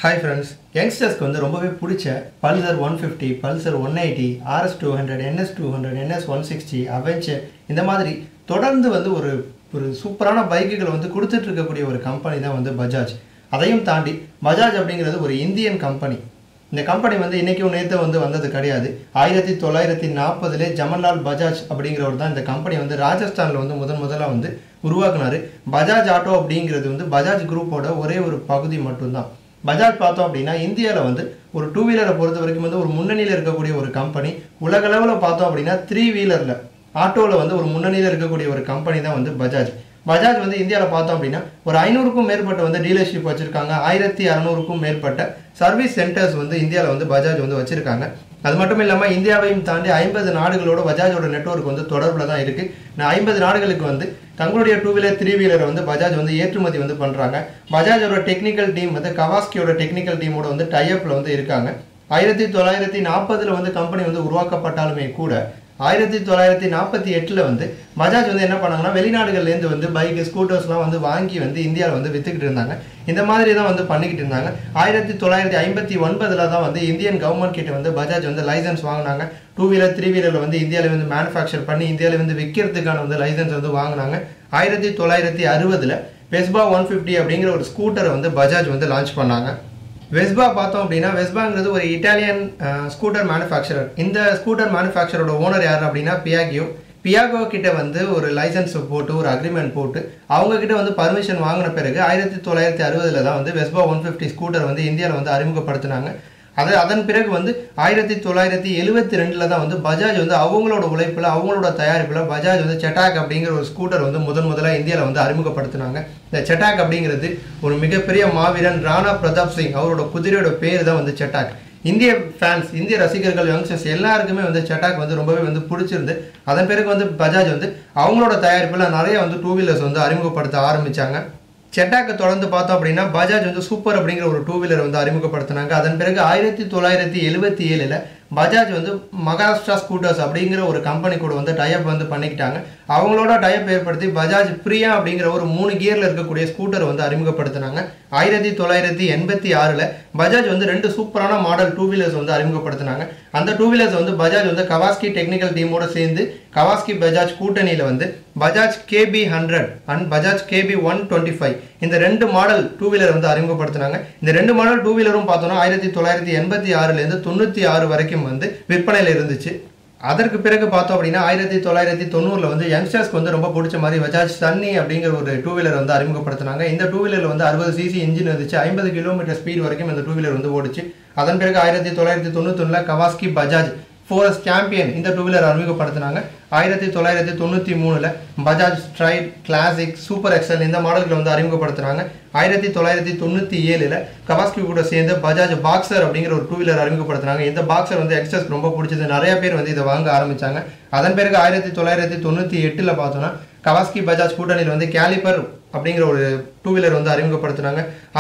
Hi friends, youngsters க்கு வந்து ரொம்பவே பிடிச்ச Pulsar 150, Pulsar 180, RS200, NS200, NS160, Avenger இந்த மாதிரி தொடர்ந்து வந்து ஒரு சூப்பரான பைக்குகளை வந்து கொடுத்துட்டு இருக்கக்கூடிய ஒரு கம்பெனி தான் வந்து பஜாஜ். அதையும் தாண்டி பஜாஜ் அப்படிங்கிறது ஒரு இந்தியன் கம்பெனி. இந்த கம்பெனி வந்து இன்னைக்கு நேத்து வந்து வந்தது கிடையாது. 1940லே ஜமன்லால் பஜாஜ் அப்படிங்கிறவர் தான் இந்த கம்பெனி வந்து ராஜஸ்தான்ல வந்து முதல்ல வந்து உருவாக்குனாரு. பஜாஜ் ஆட்டோ அப்படிங்கிறது வந்து பஜாஜ் குரூப்போட ஒரே ஒரு பகுதி மட்டும்தான். பஜாஜ் பார்த்தோம் அப்படின்னா இந்தியாவில் வந்து ஒரு டூ வீலரை பொறுத்த வரைக்கும் வந்து ஒரு முன்னணியில் இருக்கக்கூடிய ஒரு கம்பெனி. உலக அளவில் பார்த்தோம் அப்படின்னா த்ரீ வீலரில் ஆட்டோவில் வந்து ஒரு முன்னணியில் இருக்கக்கூடிய ஒரு கம்பெனி தான் வந்து பஜாஜ். பஜாஜ் வந்து இந்தியாவில் பார்த்தோம் அப்படின்னா ஒரு 500க்கும் மேற்பட்ட வந்து டீலர்ஷிப் வச்சுருக்காங்க. 1600க்கும் மேற்பட்ட சர்வீஸ் சென்டர்ஸ் வந்து இந்தியாவில் வந்து பஜாஜ் வந்து வச்சுருக்காங்க. அது மட்டும் இல்லாமல் இந்தியாவையும் தாண்டி 50 நாடுகளோட பஜாஜோட நெட்வொர்க் வந்து தொடர்பில் தான் இருக்குது. 50 நாடுகளுக்கு வந்து தங்களுடைய டூ வீலர் த்ரீ வீலரை வந்து பஜாஜ் வந்து ஏற்றுமதி வந்து பண்ணுறாங்க. பஜாஜோட டெக்னிக்கல் டீம் வந்து கவாஸ்கியோட டெக்னிக்கல் டீமோட வந்து டைஅப்பில் வந்து இருக்காங்க. 1940 வந்து கம்பெனி வந்து உருவாக்கப்பட்டாலுமே கூட 1948 வந்து பஜாஜ் வந்து என்ன பண்ணாங்கன்னா வெளிநாடுகள்லேருந்து வந்து பைக் ஸ்கூட்டர்ஸ்லாம் வந்து வாங்கி வந்து இந்தியாவில் வந்து வித்துக்கிட்டு இருந்தாங்க. இந்த மாதிரி தான் வந்து பண்ணிக்கிட்டு இருந்தாங்க. 1959 தான் வந்து இந்தியன் கவர்மெண்ட் கிட்ட வந்து பஜாஜ் வந்து லைசன்ஸ் வாங்கினாங்க. டூ வீலர் த்ரீ வீலரில் வந்து இந்தியாவில் வந்து மேனுஃபேக்சர் பண்ணி இந்தியாவில் வந்து விற்கிறதுக்கான வந்து லைசன்ஸ் வந்து வாங்கினாங்க. 1960 வெஸ்பா 150 அப்படிங்கிற ஒரு ஸ்கூட்டரை வந்து பஜாஜ் வந்து லான்ச் பண்ணாங்க. வெஸ்பா பார்த்தோம் அப்படின்னா வெஸ்பாங்கிறது ஒரு இட்டாலியன் ஸ்கூட்டர் மேனுஃபேக்சரர். இந்த ஸ்கூட்டர் மேனுஃபேக்சரோட ஓனர் யார் அப்படின்னா பியாகோ கிட்ட வந்து ஒரு லைசன்ஸ் போட்டு ஒரு அக்ரிமெண்ட் போட்டு அவங்க கிட்ட வந்து பர்மிஷன் வாங்கின பிறகு 1960 தான் வந்து வெஸ்பா 150 ஸ்கூட்டர் வந்து இந்தியாவில் வந்து அறிமுகப்படுத்தினாங்க. அதன் பிறகு வந்து 1972 தான் வந்து பஜாஜ் வந்து அவங்களோட உழைப்பில் அவங்களோட தயாரிப்பில் பஜாஜ் வந்து செட்டாக் அப்படிங்கிற ஒரு ஸ்கூட்டர் வந்து முதலாக இந்தியாவில் வந்து அறிமுகப்படுத்தினாங்க. இந்த செட்டாக் அப்படிங்கிறது ஒரு மிகப்பெரிய மாவீரன் ராணா பிரதாப் சிங் அவரோட குதிரையோட பேர் தான் வந்து செட்டாக். இந்திய ஃபேன்ஸ் இந்திய ரசிகர்கள் யங்ஸ்டர்ஸ் எல்லாருக்குமே வந்து செட்டாக் வந்து ரொம்பவே வந்து பிடிச்சிருந்து அதன் பிறகு வந்து பஜாஜ் வந்து அவங்களோட தயாரிப்பில் நிறைய வந்து டூ வீலர்ஸ் வந்து அறிமுகப்படுத்த ஆரம்பித்தாங்க. செட்டாக்கை தொடர்ந்து பார்த்தோம் அப்படின்னா பஜாஜ் வந்து சூப்பர் அப்படிங்கிற ஒரு டூ வீலர் வந்து அறிமுகப்படுத்தினாங்க. அதன் பிறகு 1977 பஜாஜ் வந்து மகாராஷ்டிரா ஸ்கூட்டர்ஸ் அப்படிங்கிற ஒரு கம்பெனி கூட வந்து டைப் வந்து பண்ணிக்கிட்டாங்க. அவங்களோட டைப் ஏற்படுத்தி பஜாஜ் பிரியா அப்படிங்கிற ஒரு 3 கியரில் இருக்கக்கூடிய ஸ்கூட்டர் வந்து அறிமுகப்படுத்தினாங்க. 1986 பஜாஜ் வந்து 2 சூப்பரான மாடல் டூ வீலர்ஸ் வந்து அறிமுகப்படுத்தினாங்க. அந்த டூ வீலர்ஸ் வந்து பஜாஜ் வந்து கவாஸ்கி டெக்னிக்கல் டீமோட சேர்ந்து கவாஸ்கி பஜாஜ் கூட்டணியில் வந்து Bajaj KB100 and Bajaj KB125 இந்த 2 மாடல் டூ வீலர் வந்து அறிமுகப்படுத்தினாங்க. இந்த 2 மாடல் டூ வீலரும் பார்த்தோம்னா 1986 96 வரைக்கும் வந்து விற்பனையில் இருந்துச்சு. அதற்கு பிறகு பார்த்தோம் அப்படின்னா 1990 வந்து யங்ஸ்டர்ஸ்க்கு வந்து ரொம்ப பிடிச்ச மாதிரி பஜாஜ் சன்னி அப்படிங்கிற ஒரு டூ வீலர் வந்து அறிமுகப்படுத்தினாங்க. இந்த டூ வீலரில் வந்து 60 cc இன்ஜின் இருந்துச்சு. 50 கிலோமீட்டர் ஸ்பீட் வரைக்கும் இந்த டூ வீலர் வந்து ஓடிச்சு. அதன் பிறகு 1991 கவாஸ்கி பஜாஜ் ஃபோரஸ் சாம்பியன் இந்த டூ வீலர் அறிமுகப்படுத்தினாங்க. 1993 Bajaj Stride Classic Super Excel இந்த மாடல்களை வந்து அறிமுகப்படுத்துறாங்க. 1997 கவாஸ்கி கூட சேர்ந்து பஜாஜ் பாக்ஸர் அப்படிங்கிற ஒரு டூ வீலர் அறிமுகப்படுத்துறாங்க. இந்த பாக்ஸர் வந்து யங்ஸ்டர்ஸ்க்கு ரொம்ப பிடிச்சது. நிறைய பேர் வந்து இதை வாங்க ஆரம்பிச்சாங்க. அதன் பிறகு 1998 பார்த்தோம்னா கவாஸ்கி பஜாஜ் கூட்டணியில் வந்து கேலிப்பர் அப்படிங்கிற ஒரு டூ வீலர் வந்து அறிமுகப்படுத்துறாங்க.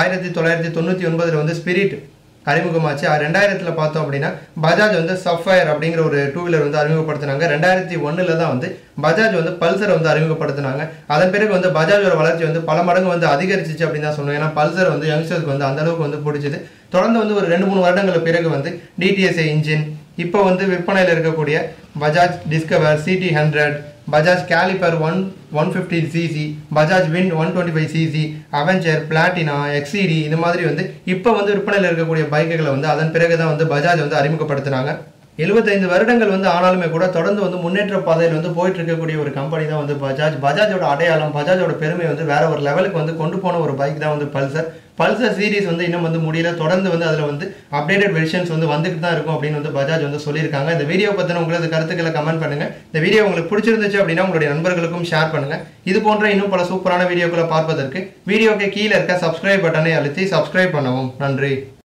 1999 வந்து ஸ்பிரிட் அறிமுகமாச்சு. 2000 பார்த்தோம் அப்படின்னா பஜாஜ் வந்து சஃபயர் அப்படிங்கிற ஒரு டூ வீலர் வந்து அறிமுகப்படுத்தினாங்க. 2001 தான் வந்து பஜாஜ் வந்து பல்சர் வந்து அறிமுகப்படுத்தினாங்க. அதன் பிறகு வந்து பஜாஜோட வளர்ச்சி வந்து பல மடங்கு வந்து அதிகரிச்சிச்சு அப்படின்னு தான் சொன்னோம். ஏன்னா பல்சர் வந்து யங்ஸ்டர்ஸ்க்கு வந்து அந்த அளவுக்கு வந்து பிடிச்சது. தொடர்ந்து வந்து ஒரு 2-3 வருடங்களுக்கு பிறகு வந்து டிடிஎஸ்ஐ இன்ஜின் இப்போ வந்து விற்பனையில் இருக்கக்கூடிய Bajaj Discover CT100 Bajaj Caliber 150cc Bajaj Wind 125cc Avenger Platina XCD இந்த மாதிரி வந்து இப்போ வந்து விற்பனையில் இருக்கக்கூடிய பைக்குகளை வந்து அதன் பிறகு தான் வந்து பஜாஜ் வந்து அறிமுகப்படுத்தினாங்க. 75 வருடங்கள் வந்து ஆனாலுமே கூட தொடர்ந்து வந்து முன்னேற்ற பாதையில் வந்து போயிட்டு இருக்கக்கூடிய ஒரு கம்பெனி தான் வந்து பஜாஜ். பஜாஜோட அடையாளம் பஜாஜோட பெருமை வந்து வேற ஒரு லெவலுக்கு வந்து கொண்டு போன ஒரு பைக் தான் வந்து பல்சர் சீரிஸ் வந்து இன்னும் வந்து முடியல. தொடர்ந்து வந்து அதில் வந்து அப்டேட்டட் வெர்ஷன்ஸ் வந்து வந்துட்டு தான் இருக்கும் அப்படின்னு வந்து பஜாஜ் வந்து சொல்லியிருக்காங்க. இந்த வீடியோ பற்றின உங்களது கருத்துக்களை கமெண்ட் பண்ணுங்க. இந்த வீடியோ உங்களுக்கு பிடிச்சிருந்துச்சு அப்படின்னா உங்களுடைய நண்பர்களுக்கும் ஷேர் பண்ணுங்க. இது போன்ற இன்னும் பல சூப்பரான வீடியோக்களை பார்ப்பதற்கு வீடியோக்கு கீழே இருக்க சப்ஸ்கிரைப் பட்டனை அழுத்தி சப்ஸ்கிரைப் பண்ணவும். நன்றி.